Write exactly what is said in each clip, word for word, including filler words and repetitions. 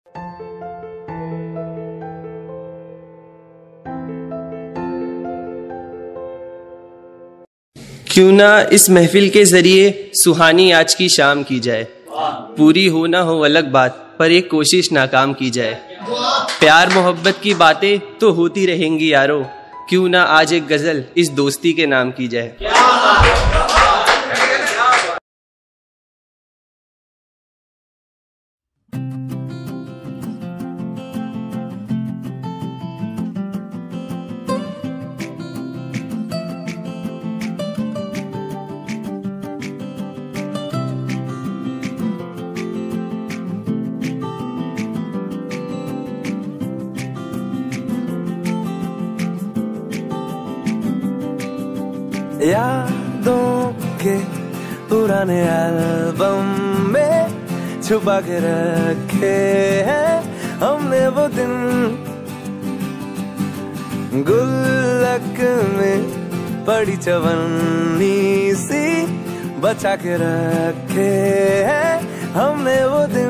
क्यों ना इस महफिल के जरिए सुहानी आज की शाम की जाए। पूरी हो ना हो अलग बात, पर एक कोशिश नाकाम की जाए। प्यार मोहब्बत की बातें तो होती रहेंगी यारो, क्यों ना आज एक गजल इस दोस्ती के नाम की जाए। यादों के पुराने एल्बम में छुपा के रखे हैं हमने वो दिन, गुल्लक में पड़ी चवन्नी सी बचा के रखे हैं हमने वो दिन।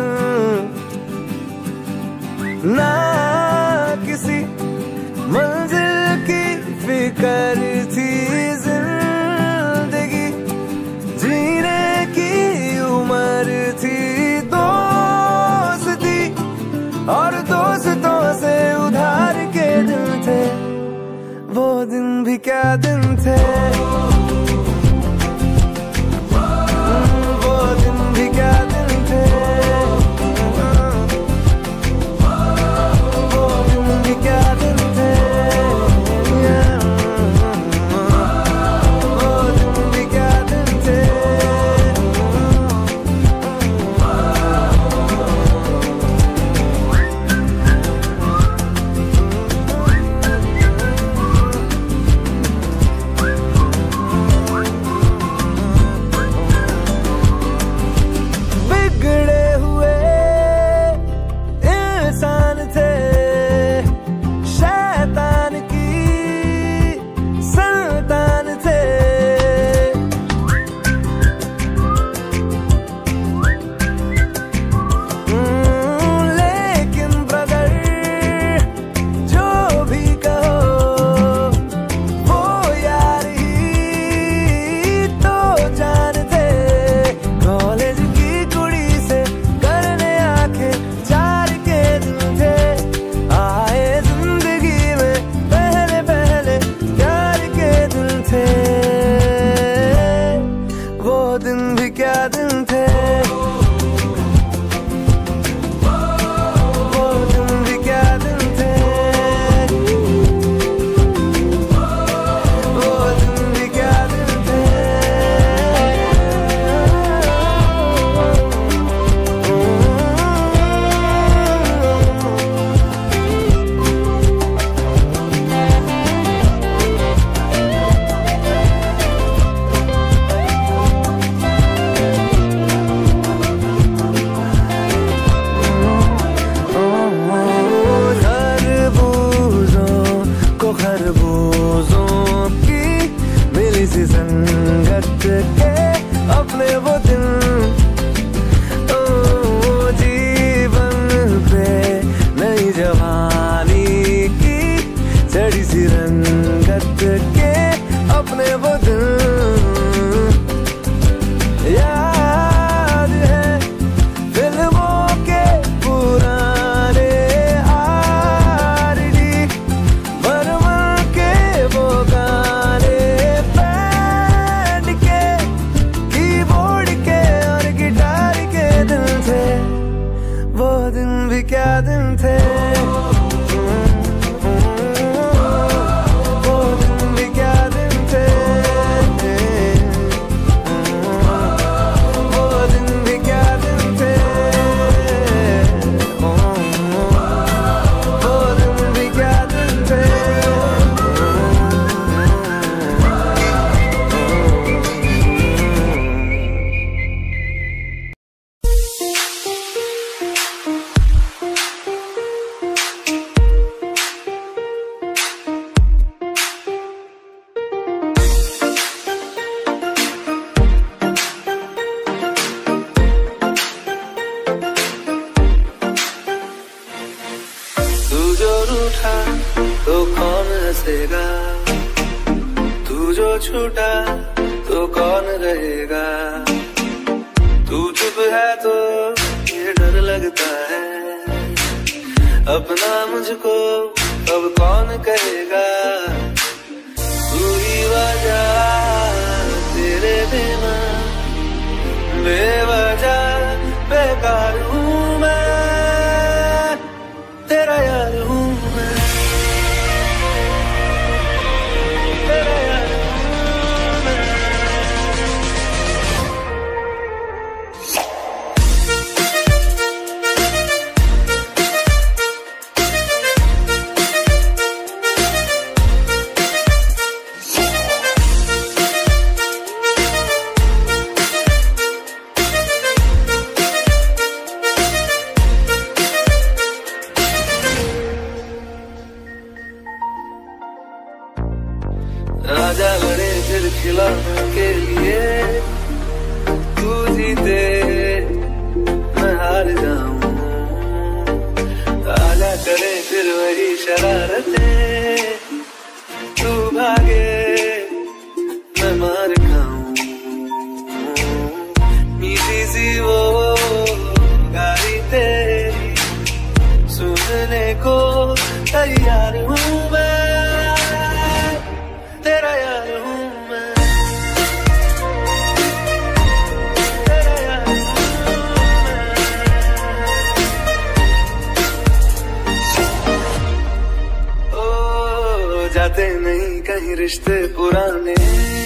ना किसी मंजिल की फिक्र थी, जिंदगी जीने की उम्र थी, दोस्ती और दोस्तों से उधार के दिन थे, वो दिन भी क्या दिन थे, वो दिन भी क्या दिन थे, वो दिन भी क्या दिन थे, वो दिन भी क्या दिन थे। बिगड़े हुए इंसान थे, शैतान की संतान थे, लेकिन ब्रदर जो भी कहो वो यार ही तो जान थे। कॉलेज की कुड़ी से करने आंखें चार के दिन थे, आए जिंदगी में पहले पहले प्यार के दिन थे, वो दिन भी क्या दिन थे, वो दिन भी क्या दिन थे, वो दिन भी क्या दिन थे। खरबूजों को खरबूजों की मिली सी संगत के अपने वो दिन, ओ जीवन पे नई जवानी की चढ़ी सी रंगत के अपने वो दिन। याद है फिल्मों के पुराने आरडी, बर्मन के वो गाने, बैंड के कीबोर्ड के और गिटार के दिन थे, वो दिन भी क्या दिन थे, वो दिन भी क्या दिन थे, वो दिन भी क्या दिन थे, वो दिन भी क्या दिन थे। रूठा तो कौन हंसेगा, तू जो छूटा तो कौन रहेगा। तू चुप है तो ये डर लगता है, अपना मुझको अब कौन कहेगा। तू ही वजह तेरे बिना बेवजह बेकार हूँ मैं, तेरा यार हूँ मैं, तेरा यार हूँ मैं। राजा लड़े फिर खिलौनों के लिए, तू जीते मैं हार जाऊं। राजा करे फिर वही शरारतें, तू भागे मैं मार खाऊं। मीठी सी वो गाली तेरी सुनने को तैयार हूँ मैं, तेरा यार हूँ मैं, तेरा यार हूँ मैं। ओ जाते नहीं कहीं रिश्ते पुराने,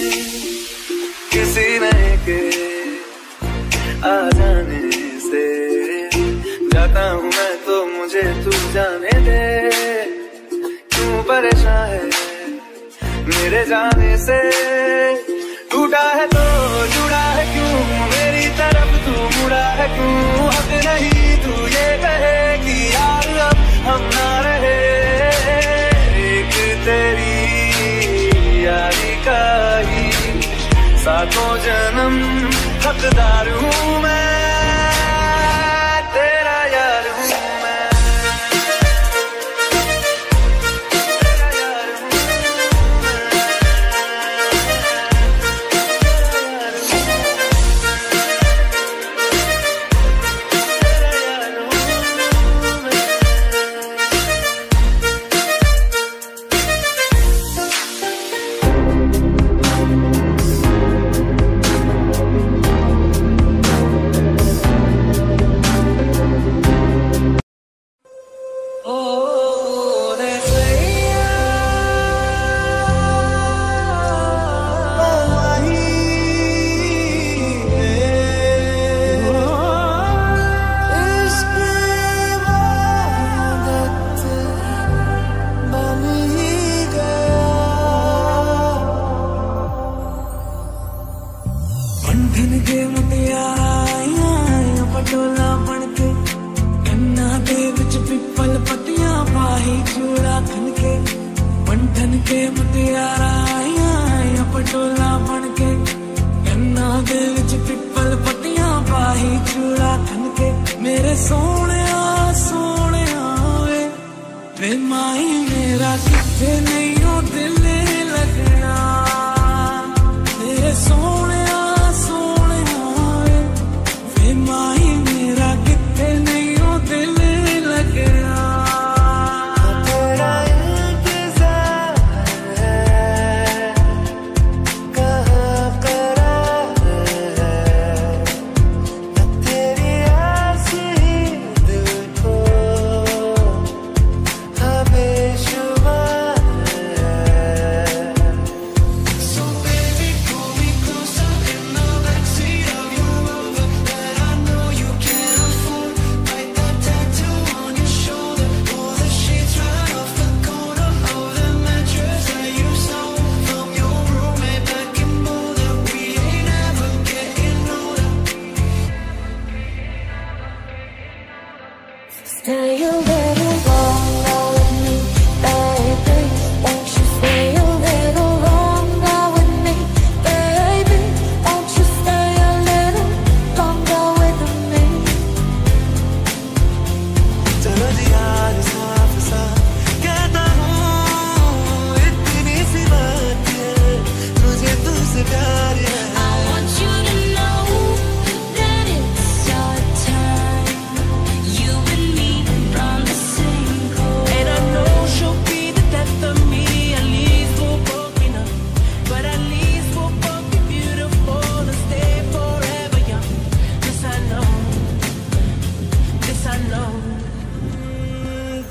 किसी नए के आ जाने से। जाता हूँ मैं तो मुझे तू जाने दे, क्यों परेशान है मेरे जाने से। टूटा है तो जुड़ा है क्यों, मेरी तरफ तू मुड़ा है क्यों। हक नहीं तू ये कहे कि यार अब हम ना रहे, एक तेरी यारी का ही सातों जन्म हकदार हूँ मैं, तेरा यार हूँ मैं।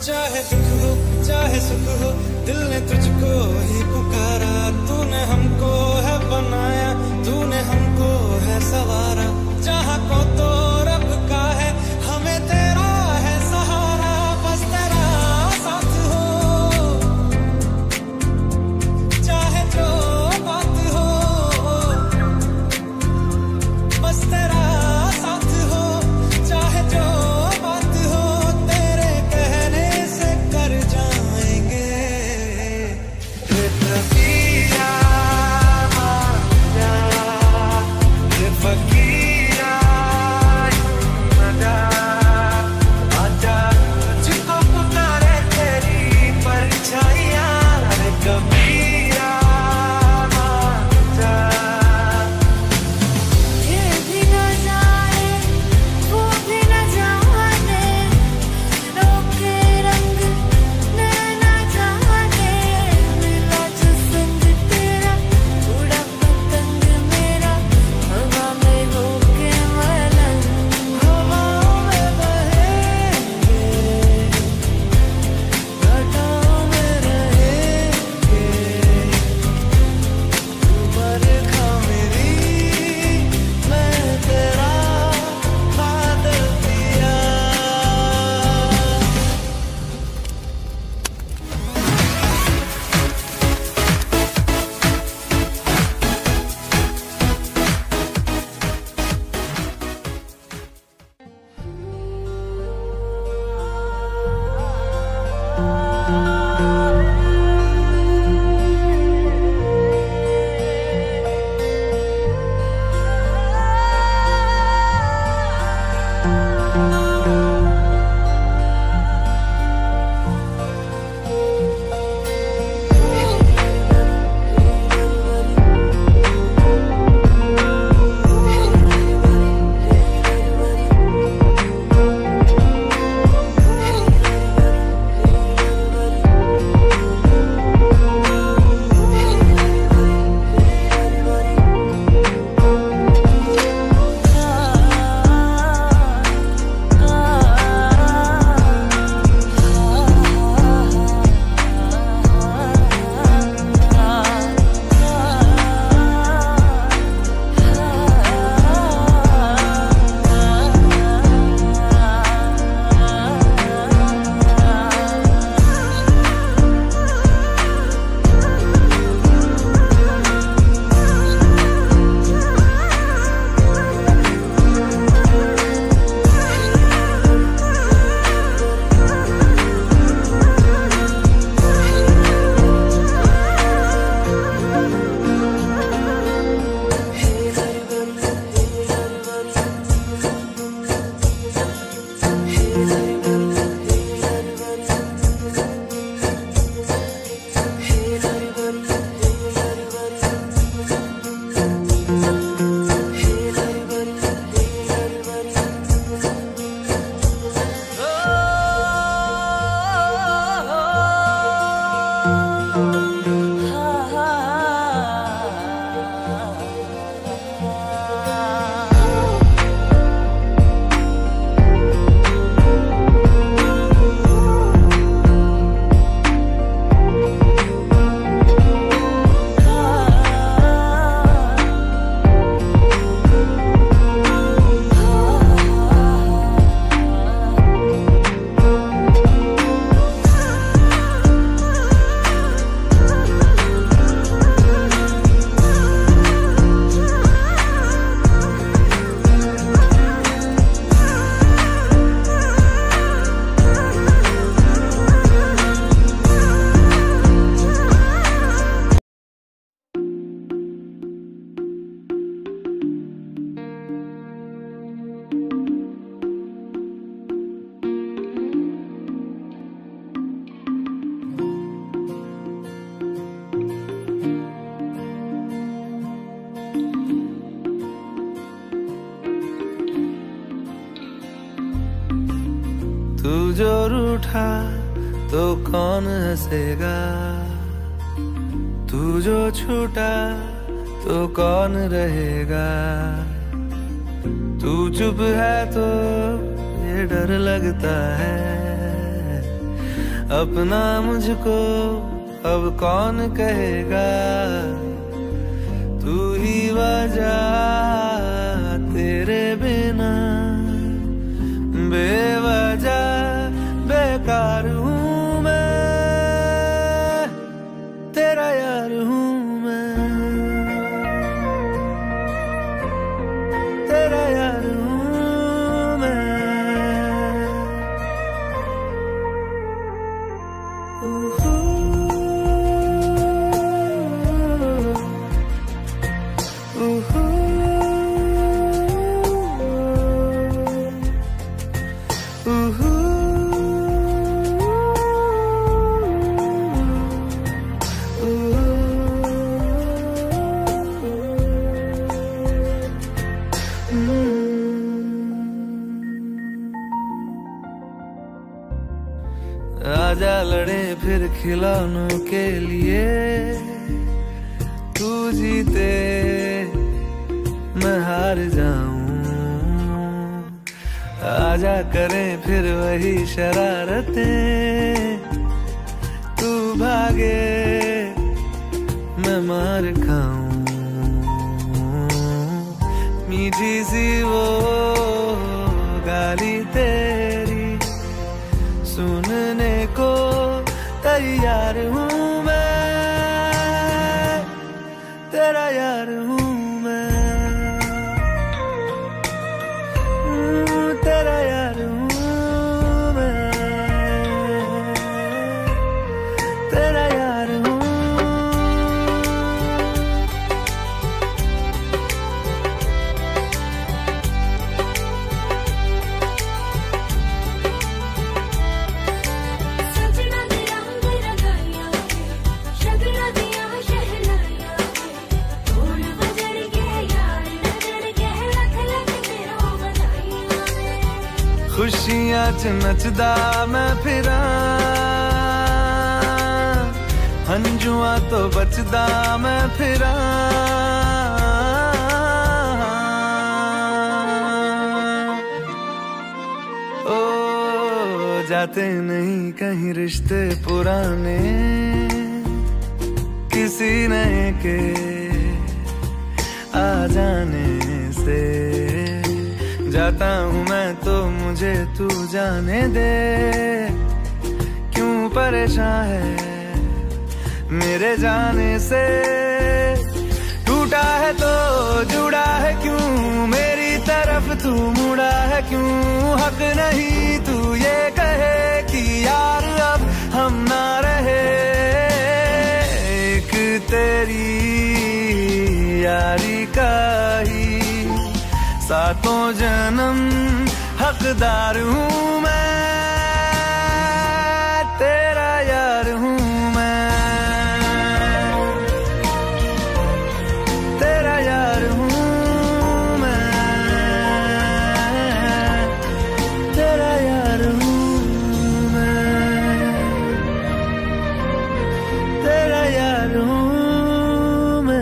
चाहे दुख हो चाहे सुख हो, दिल ने तुझको ही पुकारा। तूने हमको है बनाया, तूने हमको है सवारा। जहाँ को तो रब का है, हमें तेरा है सहारा। बस तेरा साथ हो, चाहे जो बात हो। बस तेरा साथ हो, चाहे जो बात हो। तेरे कहने से कर जाएंगे। ये तकीया मांगा, ये फकीरा मगा। आजा तुझको पुकारे तेरी परछाइयाँ। अरे कबीरा मांगा। ये भी न जाए वो भी न जाने, रोके रंग नैना जाने। मिला जो संग तेरा, उड़ा पतंग मेरा, हवा में होके मलंग। हवाओं में बहेंगे, घटाओं में रहेंगे। तू बरखा मेरी, मैं तेरा बादल पिया। तू जो रूठा तो कौन हंसेगा, तू जो छूटा तो कौन रहेगा। तू चुप है तो ये डर लगता है, अपना मुझको अब कौन कहेगा, तू ही वजह तेरे बिना बेवजह बेकार हूँ मैं, तेरा यार हूँ मैं, तेरा यार हूँ मैं। ऊहू, ऊहू, ऊहू, आजा लड़े फिर खिलौनों के लिए, तू जीते मैं हार जाऊं। आजा करें फिर वही शरारतें, तू भागे मैं मार खाऊं। मीठी सी वो गाली तेरी सुनने को तैयार हूँ मैं, तेरा यार हूँ मैं, तेरा यार हूँ मैं, तेरा यार हूँ। खुशियां च नचदा मैं फिरा, हंजुआ तो बचदा मैं फिरा। ओ जाते नहीं कहीं रिश्ते पुराने, किसी नए के आ जाने से। जाता हूँ मैं तो मुझे तू जाने दे, क्यों परेशान है मेरे जाने से। टूटा है तो जुड़ा है क्यों, मेरी तरफ तू मुड़ा है क्यों। हक नहीं तू ये कहे कि यार अब हम ना रहे, एक तेरी यारी का ही सातों जन्म हकदार हूँ मैं, तेरा यार हूँ मैं, तेरा यार हूँ मैं, तेरा यार हूँ मैं, तेरा यार हूँ मैं।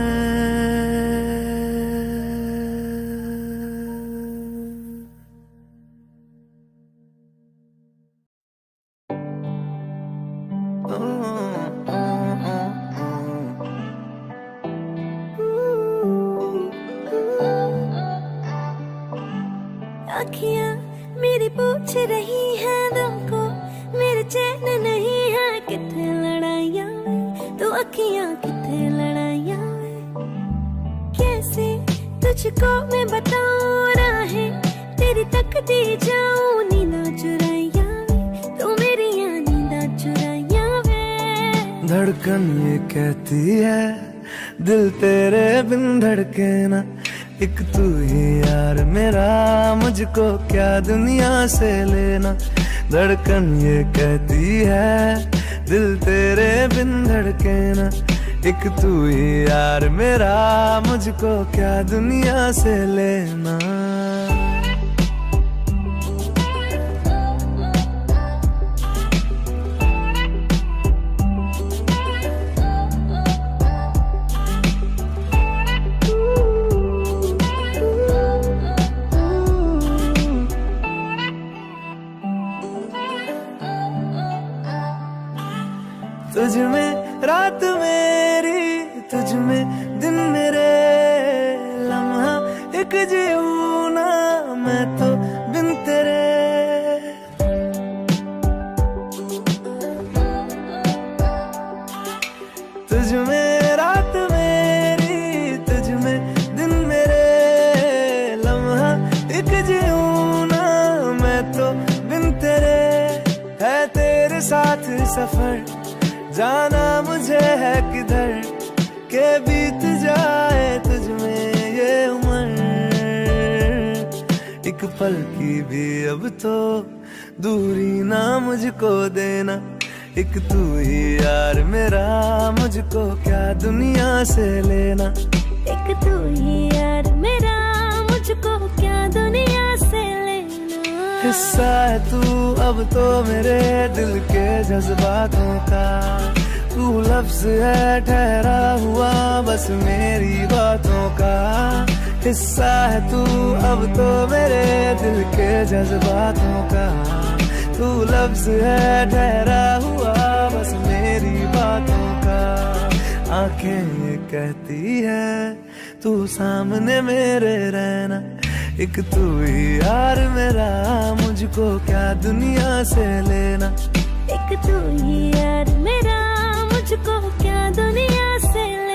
अखियाँ मेरी पूछ रही हैं दिल को, मेरे चैन नहीं है किथे लड़ाइयाँ वे, तो अखियाँ किथे लड़ाइयाँ वे। कैसे तुझको मैं बताऊँ राहें तेरी तकती जाऊँ, नींदा चुराइयाँ वे, तो मेरी यहाँ नींदा चुराइयाँ वे। धड़कन ये कहती है दिल तेरे बिन धड़के ना, एक तू ही यार मेरा, मुझको क्या दुनिया से लेना। धड़कन ये कहती है दिल तेरे बिन धड़के ना, एक तू ही यार मेरा, मुझको क्या दुनिया से लेना। तुझ में रात मेरी, तुझ में दिन मेरे, लम्हा एक जीऊं ना मैं तो बिन तेरे। तुझ में रात मेरी, तुझ में दिन मेरे, लम्हा एक जीऊं ना मैं तो बिन तेरे। है तेरे साथ सफर, जाना मुझे है किधर, के बीत जाए तुझ में ये उम्र। एक पल की भी अब तो दूरी ना मुझको देना, एक तू ही यार मेरा, मुझको क्या दुनिया से लेना। एक तू ही यार मेरा, मुझको क्या दुनिया से लेना। हिस्सा है तू अब तो मेरे दिल के जज्बातों का, तू लफ्ज है ठहरा हुआ बस मेरी बातों का। हिस्सा है तू अब तो मेरे दिल के जज्बातों का, तू लफ्ज है ठहरा हुआ बस मेरी बातों का। आंखें ये कहती है तू सामने मेरे रहना, एक तू ही यार मेरा, मुझको क्या दुनिया से लेना। एक तू ही यार मेरा, मुझको क्या दुनिया से लेना।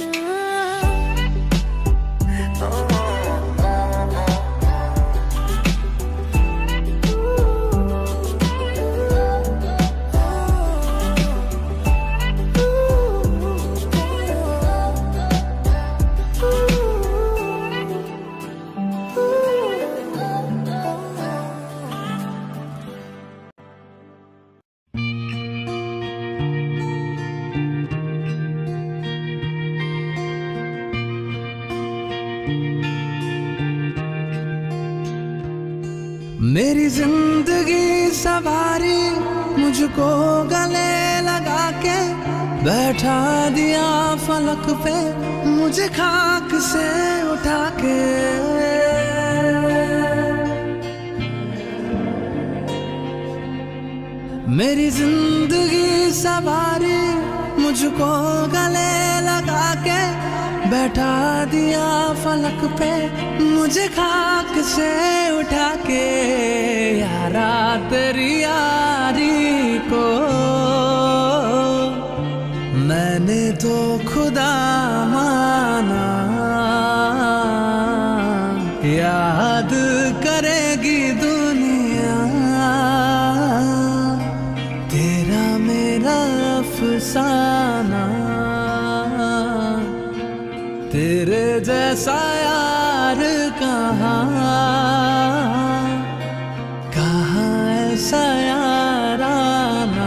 मेरी जिंदगी सवारी मुझको गले लगा के, बैठा दिया फलक पे मुझे खाक से उठा के। मेरी जिंदगी सवारी मुझको गले लगा के, बैठा दिया फलक पे मुझे खाक से उठा के। यारा तेरी यारी को मैंने तो खुदा माना, याद करेगी दुनिया तेरा मेरा अफसाना। तेरे जैसा यार कहाँ, कहाँ ऐसा याराना।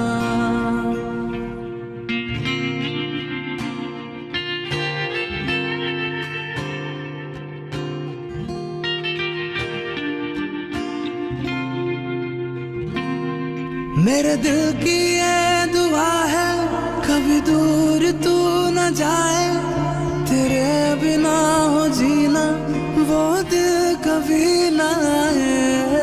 मेरे दिल की ये दुआ है कभी दूर तू न जाए, तेरे बिना हो जीना वो दिल कभी ना आए।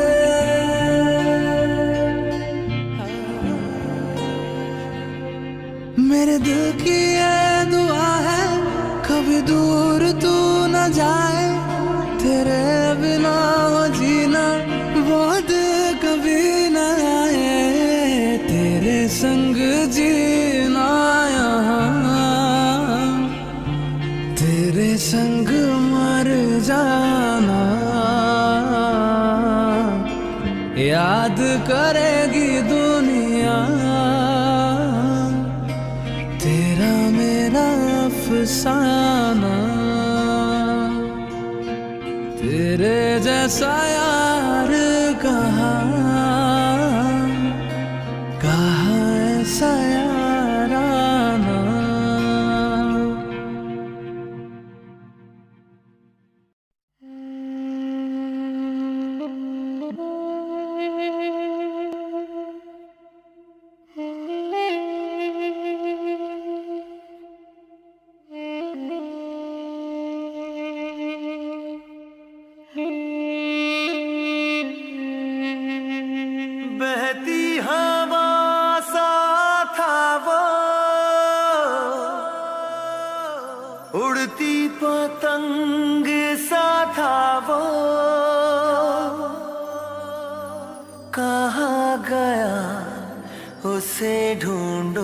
मेरे दिल की ये दुआ है कभी दूर तू न जाए, तेरे बिना हो जीना वो दिल कभी ना आए। तेरे संग जीना यहाँ, तेरे संग मर जाना, याद करेगी दुनिया तेरा मेरा अफसाना। तेरे जैसा यार कहाँ, कहाँ ऐसा याराना। बहती हवा सा था वो पतंग सा था वो, कहाँ गया उसे ढूंढो।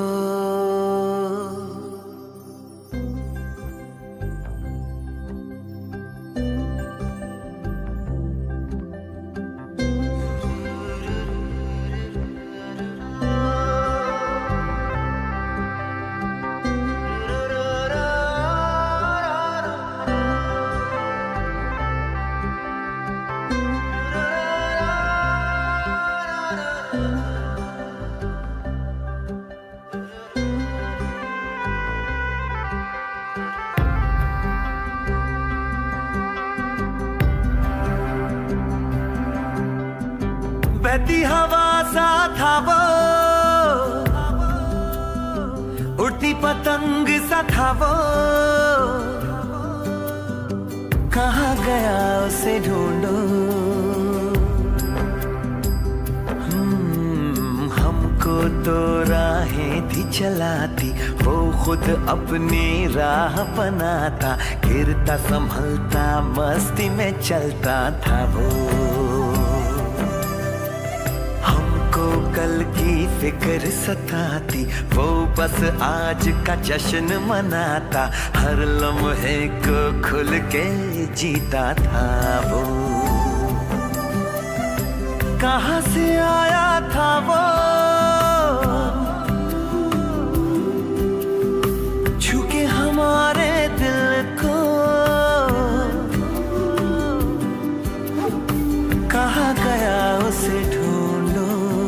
बहती हवा सा था वो, उड़ती पतंग सा था वो, कहाँ गया उसे ढूंढो। हम्म, हमको तो राहें थी चलाती, वो खुद अपनी राह बनाता, गिरता संभलता मस्ती में चलता था वो। कल की फिक्र सताती, वो बस आज का जश्न मनाता, हर लम्हे को खुल के जीता था वो। कहाँ से आया था वो, छूके हमारे दिल को, कहाँ गया उसे ढूंढो।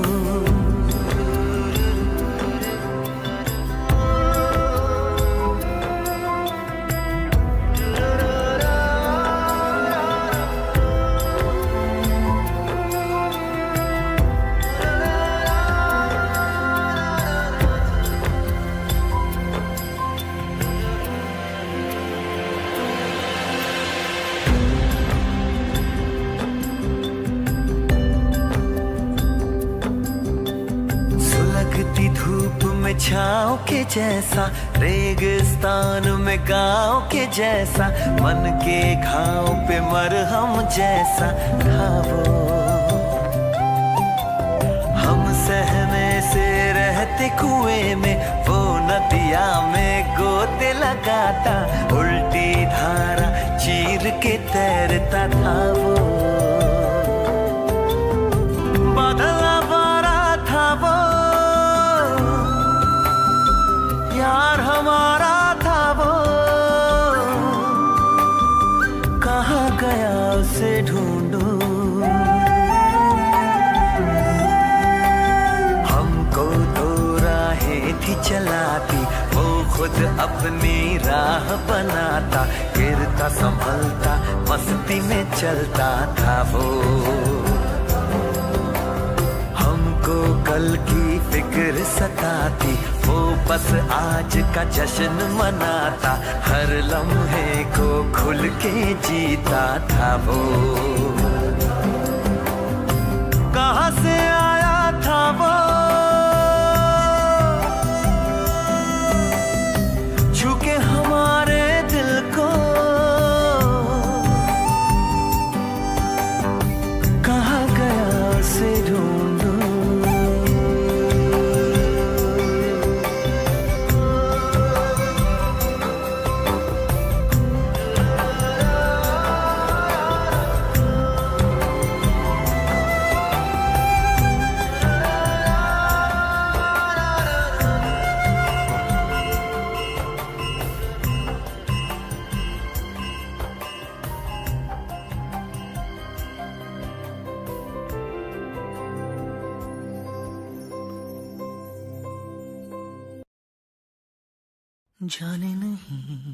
धूप में छाँव के जैसा, रेगिस्तान में गाँव के जैसा, मन के घाव पे मरहम जैसा था वो। हम सहमे से रहते कुएं में, वो नदिया में गोते लगाता, उल्टी धारा चीर के तैरता था वो। बादल आवारा था वो, यार हमारा था वो, कहाँ गया उसे ढूंढो। हमको तो राहें थी चलाती, वो खुद अपनी राह बनाता, गिरता संभलता मस्ती में चलता था वो। कल की फिक्र सताती, वो बस आज का जश्न मनाता, हर लम्हे को खुल के जीता था वो। कहाँ से आया था वो, छूके हमारे दिल को, कहाँ गया उसे ढूंढो। जाने नहीं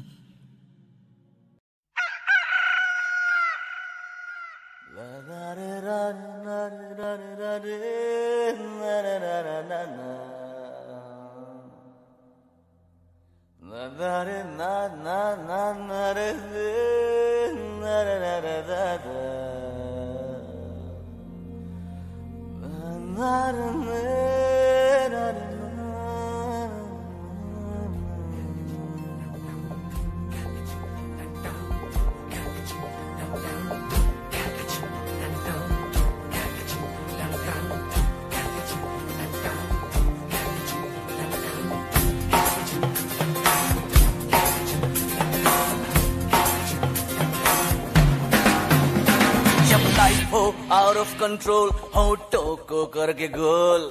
ऑफ कंट्रोल, होठों को करके गोल,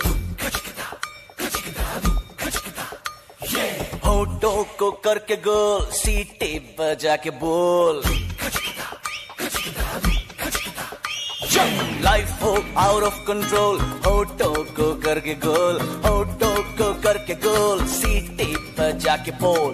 होठों को करके गोल, सीटी बजा के बोल, लाइफ हो आउट ऑफ कंट्रोल, होठों को करके गोल, होठों को करके गोल, सीटी बजा के बोल।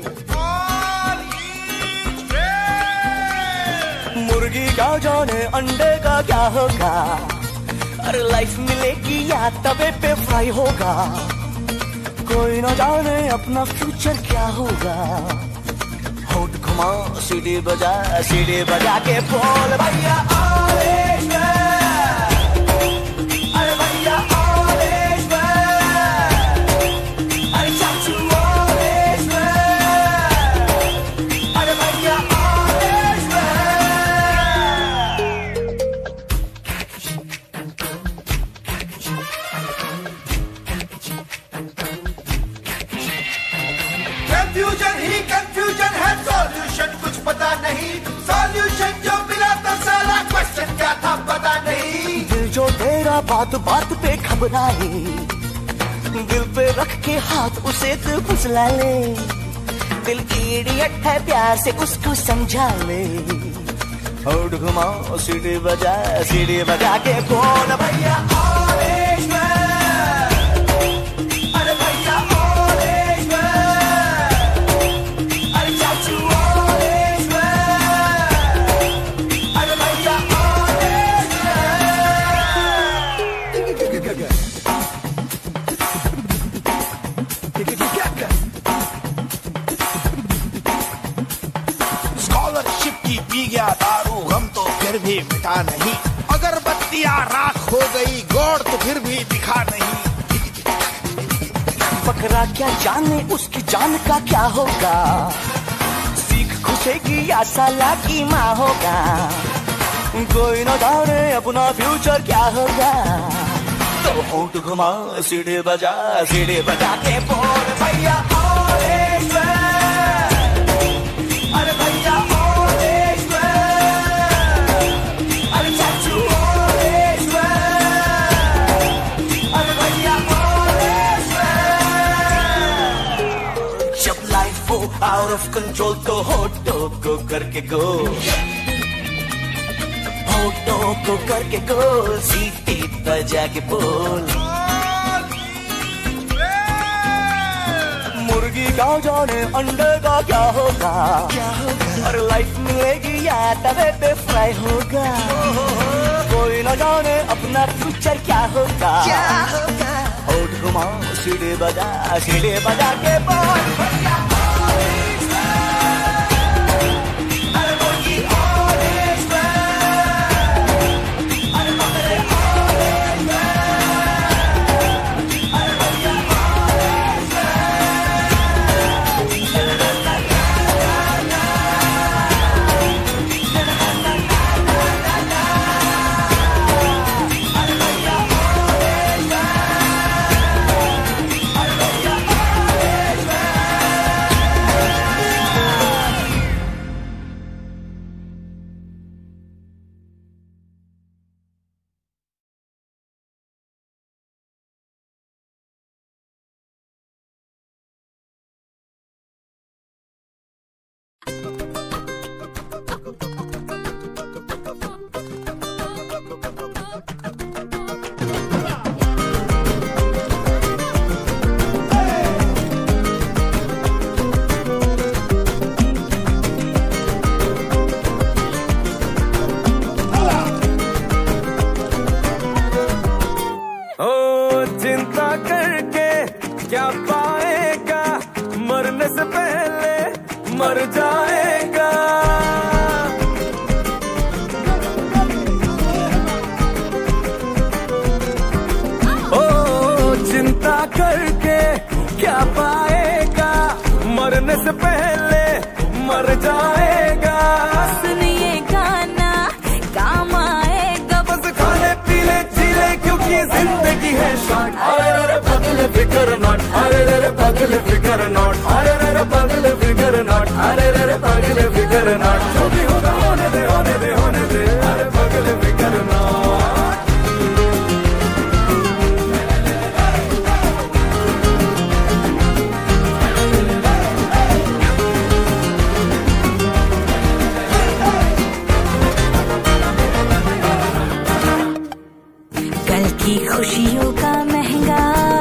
मुर्गी क्या जाने अंडे का क्या होगा, अरे लाइफ मिलेगी या तवे पे फ्राई होगा, कोई ना जाने अपना फ्यूचर क्या होगा। होठ घुमा सीढ़ी बजा, सीढ़ी बजा के बोल भैया ऑरेंज मैन, अरे भैया ऑरेंज मैन, अरे चाचू ऑरेंज मैन, अरे भैया ऑरेंज कंफ्यूजन ही कंफ्यूजन है, सॉल्यूशन कुछ पता नहीं, सॉल्यूशन जो मिला तो साला क्वेश्चन क्या था पता नहीं। दिल जो तेरा बात बात पे घबराए, दिल पे रख के हाथ उसे तो फुसला ले, दिल इडियट है प्यार से उसको समझा ले। होठ घुमा सीढ़ी बजा, सीढ़ी बजा के बोल भैया ऑरेंज मैन, अरे भैया ऑरेंज मैन, अरे चाचू ऑरेंज मैन, अरे भैया ऑरेंज स्कॉलरशिप की पी गया दारू, गम तो फिर भी मिटा नहीं, अगरबत्तियां राख हो गई, गौर तो फिर भी दिखा नहीं। बकरा क्या जाने उसकी जान का क्या होगा, सीख घुसेगी या साला की माँ होगा, कोई न जाने अपना फ्यूचर क्या होगा। तो होठ घुमा सीढ़ी बजा, सीढ़ी बजा के बोल भैया ऑरेंज मैन, अरे भैया ऑरेंज मैन, अरे चाचू ऑरेंज मैन, अरे भैया ऑरेंज मैन। जब लाइफ हो आउट ऑफ कंट्रोल तो होठों को करके गो, होठों को करके गोल, सीटी बजा के बोल। मुर्गी क्या जाने अंडे का क्या होगा, और लाइफ मिलेगी या तवे पे फ्राई होगा, कोई न जाने अपना फ्यूचर क्या होगा। होठ घुमा सीढ़ी बजा, सीढ़ी बजा के बोल भैया ऑरेंज मैन, अरे मुर्गी ऑरेंज मैन, अरे बकरे ऑरेंज मैन, अरे भैया ऑरेंज क्या पाएगा, मरने से पहले मर जाएगा। ओ चिंता करके क्या पाएगा, मरने से पहले मर जाएगा। सुनिए गाना काम आएगा, बस खाने पीने जीले क्योंकि जिंदगी है शॉर्ट। अरे रे पगले फिकर नॉट, अरे रे पगले फिकर नॉट, अरे रे पगले फिकर नॉट, अरे रे पगले फिकर नॉट। जो भी होगा होने दे, होने दे, होने दे, अरे पगले फिकर नॉट। की खुशियों का महंगा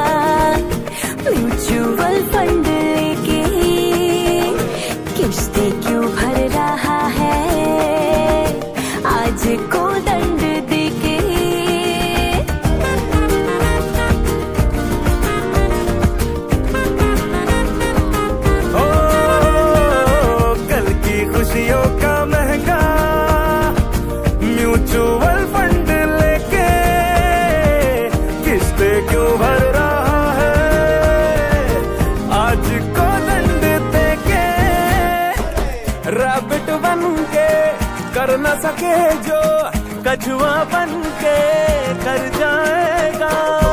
म्यूचुअल फंड लेके किस्तें क्यों भर रहा है आज को दंड देके। ओ, कल की खुशियों का महंगा म्यूचुअल फंड लेके किस्तें क्यों भर रहा है आज को दंड देके। रैबिट बन के कर न सके जो कछुआ बन के कर जाएगा।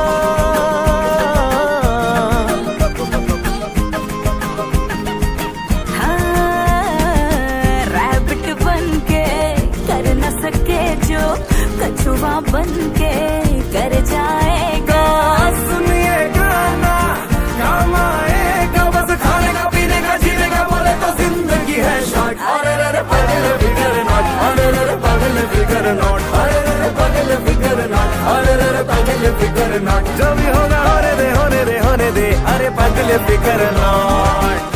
हाँ, रैबिट बन के कर न सके जो कछुआ बन के कर जाएगा। सुनिए गाना काम आएगा बस खाने का पीने का जीने का बोले तो जिंदगी है शॉर्ट। अरे रे पागल फिगर नॉट अरे रे पागल फिगर नॉट अरे रे पागल फिगर नॉट अरे रे पागल फिगर नॉट। जो भी होगा होने दे होने दे होने दे अरे पागल फिगर नॉट।